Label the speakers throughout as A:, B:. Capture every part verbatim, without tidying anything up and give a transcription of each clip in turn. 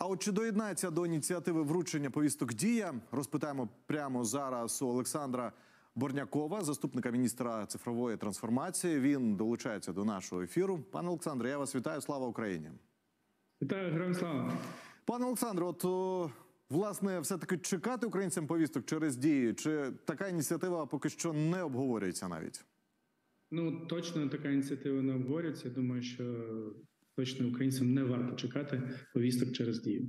A: А от чи доєднається до ініціативи вручення повісток «Дія»? Розпитаємо прямо зараз у Олександра Борнякова, заступника міністра цифрової трансформації. Він долучається до нашого ефіру. Пане Олександре, я вас вітаю. Слава Україні!
B: Вітаю, героям слава!
A: Пане Олександре, от, о, власне, все-таки чекати українцям повісток через «Дію»? Чи така ініціатива поки що не обговорюється навіть?
B: Ну, точно така ініціатива не обговорюється. Я думаю, що точно українцям не варто чекати повісток через «Дію».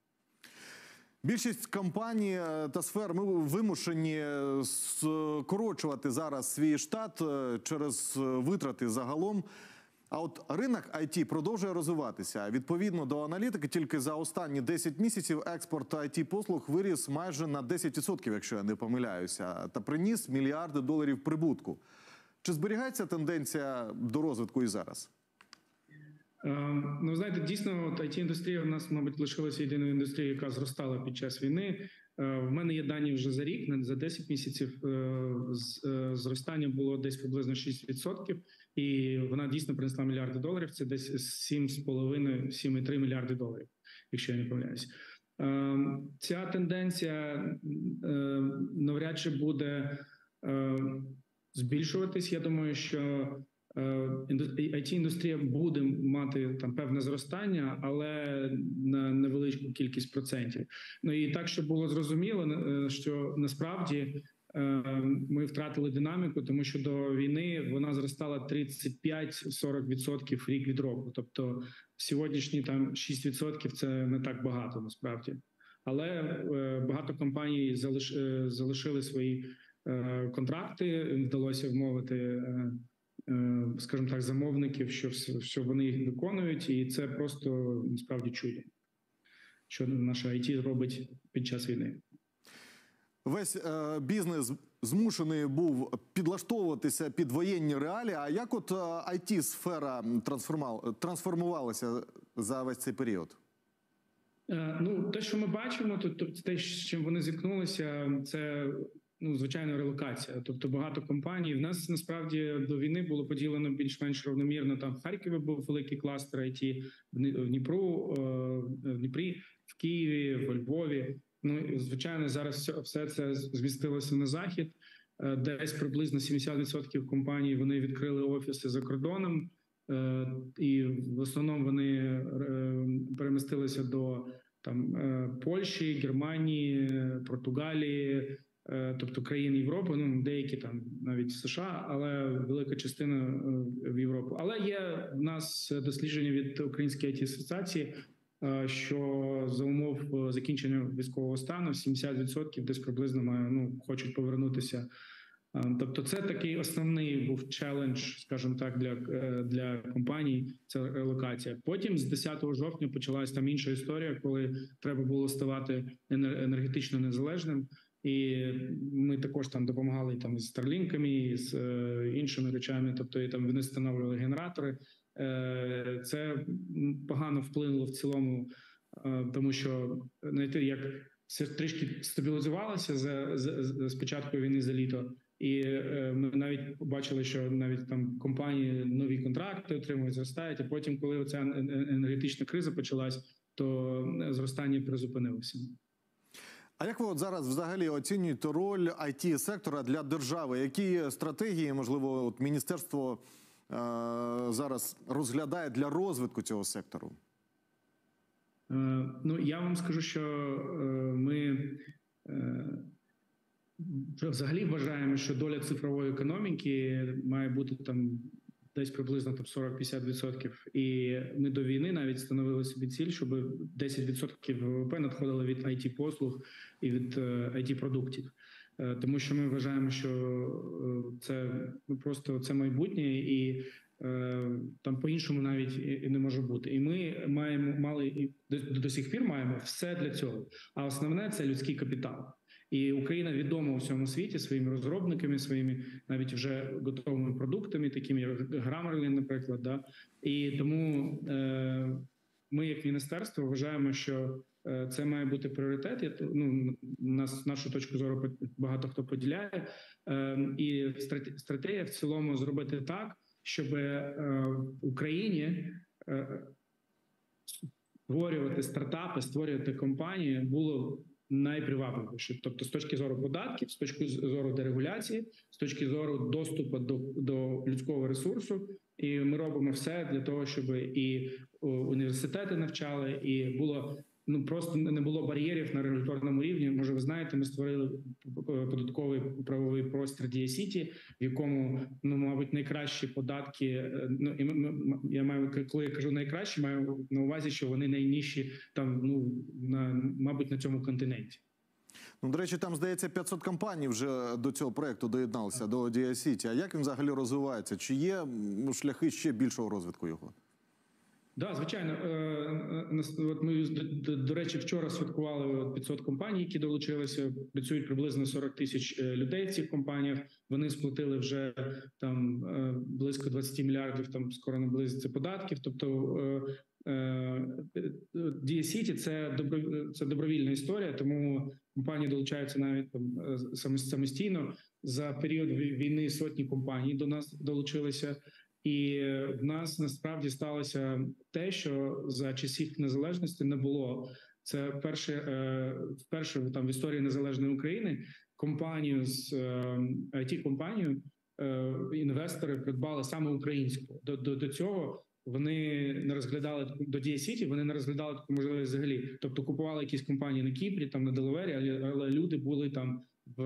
A: Більшість компаній та сфер ми вимушені скорочувати зараз свій штат через витрати загалом. А от ринок ай ті продовжує розвиватися. Відповідно до аналітики, тільки за останні десять місяців експорт ай ті-послуг виріс майже на десять відсотків, якщо я не помиляюся, та приніс мільярди доларів прибутку. Чи зберігається тенденція до розвитку і зараз?
B: Ну, знаєте, дійсно, ай ті-індустрія в нас, мабуть, лишилася єдиною індустрією, яка зростала під час війни. В мене є дані вже за рік, за десять місяців зростання було десь приблизно шість відсотків, і вона дійсно принесла мільярди доларів, це десь сім з половиною - сім цілих три мільярди доларів, якщо я не помиляюсь. Ця тенденція навряд чи буде збільшуватись. Я думаю, що ай ті-індустрія буде мати там певне зростання, але на невеличку кількість процентів. Ну і так, щоб було зрозуміло, що насправді ми втратили динаміку, тому що до війни вона зростала тридцять п'ять - сорок відсотків рік від року. Тобто сьогоднішні там шість відсотків – це не так багато насправді. Але багато компаній залиш... залишили свої контракти, вдалося вмовити, скажімо так, замовників, що, що вони їх виконують, і це просто насправді чудо, що наша ай ті робить під час війни.
A: Весь е, бізнес змушений був підлаштовуватися під воєнні реалії. А як от ай ті-сфера трансформувалася за весь цей період?
B: Е, ну, те, що ми бачимо, то, то те, з чим вони зіткнулися, це... Ну, звичайно, релокація. Тобто багато компаній. В нас, насправді, до війни було поділено більш-менш равномірно. Там в Харкові був великий кластер ай ті, в Дніпру, в Дніпрі, в Києві, в Львові. Ну, звичайно, зараз все це змістилося на захід. Десь приблизно сімдесят відсотків компаній, вони відкрили офіси за кордоном. І в основному вони перемістилися до там Польщі, Германії, Португалії, тобто країн Європи, ну деякі там навіть США, але велика частина в Європу. Але є в нас дослідження від Української ай ті-асоціації, що за умов закінчення військового стану сімдесят відсотків десь приблизно має, ну, хочуть повернутися. Тобто це такий основний був челендж, скажімо так, для, для компаній, це релокація. Потім з десятого жовтня почалась там інша історія, коли треба було ставати енергетично незалежним. І ми також там допомагали там із старлінками, і з е, іншими речами, тобто і там вони встановлювали генератори. Е, це погано вплинуло в цілому, е, тому що, знаєте, як все трішки стабілізувалося за, за, за, з початку війни за літо, і е, ми навіть побачили, що навіть там компанії нові контракти отримують, зростають, а потім, коли оця енергетична криза почалась, то зростання призупинилося.
A: А як ви от зараз взагалі оцінюєте роль ай ті-сектора для держави? Які стратегії, можливо, от міністерство е зараз розглядає для розвитку цього сектору?
B: Е, ну, я вам скажу, що е, ми е, взагалі вважаємо, що доля цифрової економіки має бути там десь приблизно там сорок-п'ятдесят відсотків. І ми до війни навіть встановили собі ціль, щоб десять відсотків ВВП надходило від ай ті-послуг і від ай ті-продуктів. Тому що ми вважаємо, що це ну, просто це майбутнє, і там по-іншому навіть і не може бути. І ми маємо мали і до, до сих пір маємо все для цього. А основне це людський капітал. І Україна відома у всьому світі своїми розробниками, своїми навіть вже готовими продуктами, такими як Grammarly, наприклад. Да? І тому е, ми, як міністерство, вважаємо, що е, це має бути пріоритет. Ну, нас, нашу точку зору багато хто поділяє. Е, і стратегія в цілому зробити так, щоб е, в Україні е, створювати стартапи, створювати компанії було найпривабливіше. Тобто, з точки зору податків, з точки зору дерегуляції, з точки зору доступу до, до людського ресурсу. І ми робимо все для того, щоб і університети навчали, і було ну просто не було бар'єрів на регуляторному рівні. Може, ви знаєте, ми створили податковий правовий простір Дія Сіті, в якому ну, мабуть, найкращі податки. Ну і ми, я маю, коли я кажу найкращі, маю на увазі, що вони найнижчі там, ну на мабуть, на цьому континенті.
A: Ну, до речі, там, здається, п'ятсот компаній вже до цього проєкту доєдналися, до Дія Сіті. А як він взагалі розвивається? Чи є ну, шляхи ще більшого розвитку його?
B: Да, звичайно. От ми, до, до речі, вчора святкували п'ятсот компаній, які долучилися. Працюють приблизно сорок тисяч людей в цих компаніях. Вони сплатили вже там близько двадцять мільярдів, там скоро наблизиться податків. Тобто Дія Сіті – це добро, це добровільна історія, тому компанії долучаються навіть там самостійно. За період війни сотні компаній до нас долучилися. І в нас насправді сталося те, що за часів незалежності не було. Це вперше, вперше там в історії незалежної України компанію з ай ті-компанію інвестори придбали саме українську. До, до, до цього вони не розглядали до Дія Сіті, вони не розглядали таку можливість взагалі. Тобто купували якісь компанії на Кіпрі, там на Делавері, але, але люди були там в,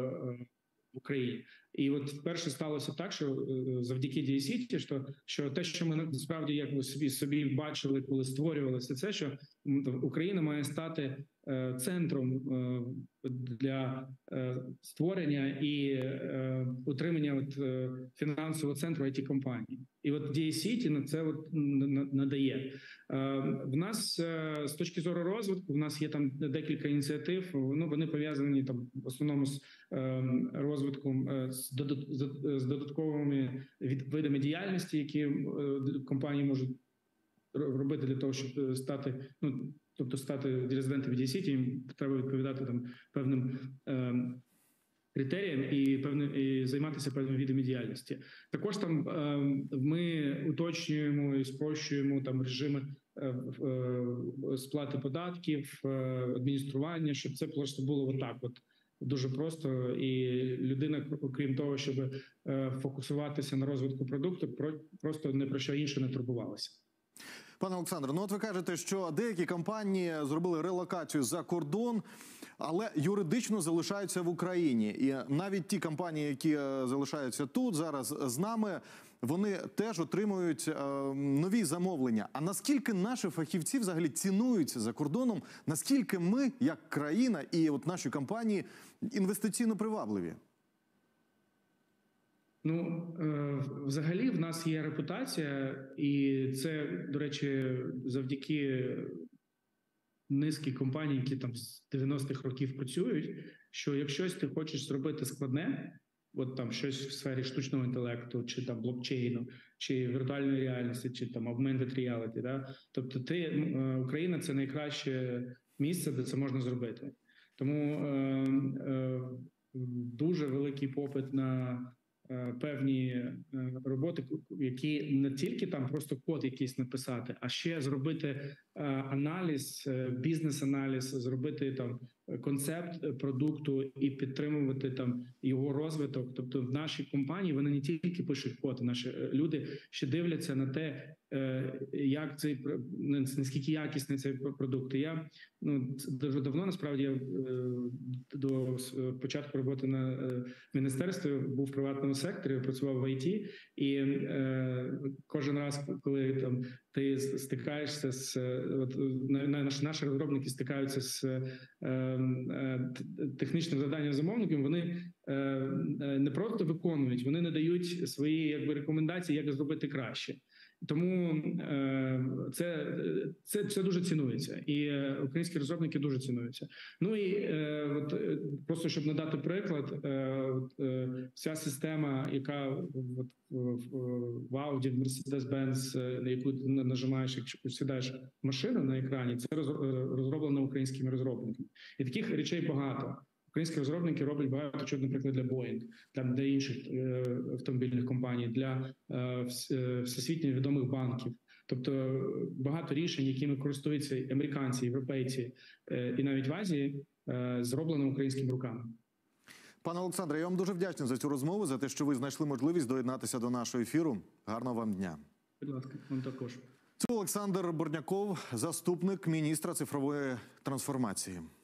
B: в Україні. І от вперше сталося так, що завдяки Дія Сіті, що, що те, що ми насправді як собі собі бачили, коли створювалося це, що Україна має стати е, центром е, для е, створення і е, утримання от, е, фінансового центру ай ті-компаній. І от Дія Сіті на це от надає. Е, в нас е, з точки зору розвитку, в нас є там декілька ініціатив, ну, вони пов'язані там в основному з е, розвитком е, з, додат, з додатковими видами діяльності, які е, компанії можуть робити для того, щоб стати, ну, тобто стати резидентами Дія Сіті, їм треба відповідати там певним е, критеріям і певним і займатися певними видами діяльності. Також там е, ми уточнюємо і спрощуємо там режими е, е, сплати податків, е, адміністрування, щоб це просто було отак, от дуже просто, і людина, крім того, щоб е, фокусуватися на розвитку продукту, про, просто не про що інше не турбувалася.
A: Пане Олександре, ну от ви кажете, що деякі компанії зробили релокацію за кордон, але юридично залишаються в Україні. І навіть ті компанії, які залишаються тут зараз з нами, вони теж отримують е, нові замовлення. А наскільки наші фахівці взагалі цінуються за кордоном, наскільки ми, як країна і от наші компанії, інвестиційно привабливі?
B: Ну, взагалі, в нас є репутація, і це, до речі, завдяки низки компаній, які там з дев'яностих років працюють, що якщо ти хочеш зробити складне, от там щось в сфері штучного інтелекту, чи там блокчейну, чи віртуальної реальності, чи там augmented reality, да? Тобто ти, Україна – це найкраще місце, де це можна зробити. Тому е, е, дуже великий попит на певні роботи, які не тільки там просто код якийсь написати, а ще зробити аналіз, бізнес-аналіз, зробити там концепт продукту і підтримувати там його розвиток. Тобто в нашій компанії вони не тільки пишуть код, наші люди ще дивляться на те, як цей, наскільки якісний цей продукт. І я ну, дуже давно, насправді, я до початку роботи на міністерстві був в приватному секторі, працював в ай ті, і е, кожен раз, коли там ти стикаєшся з, от, наші, наші розробники стикаються з е, е, технічним завданням замовників, вони е, не просто виконують, вони надають свої якби рекомендації, як зробити краще. Тому е, це, це, це дуже цінується, і українські розробники дуже цінуються. Ну і е, от, просто щоб надати приклад, е, е, вся система, яка от, в, в Audi, в Mercedes-Benz, на яку нажимаєш, якщо сідаєш в машину на екрані, це розроблено українськими розробниками. І таких речей багато. Українські розробники роблять багато чого, наприклад, для Boeing, там для інших е, автомобільних компаній, для е, всесвітньо відомих банків. Тобто багато рішень, якими користуються американці, європейці і навіть в Азії, зроблено українськими руками.
A: Пане Олександре, я вам дуже вдячний за цю розмову, за те, що ви знайшли можливість доєднатися до нашого ефіру. Гарного вам дня.
B: Будь ласка, вам також.
A: Це Олександр Борняков, заступник міністра цифрової трансформації.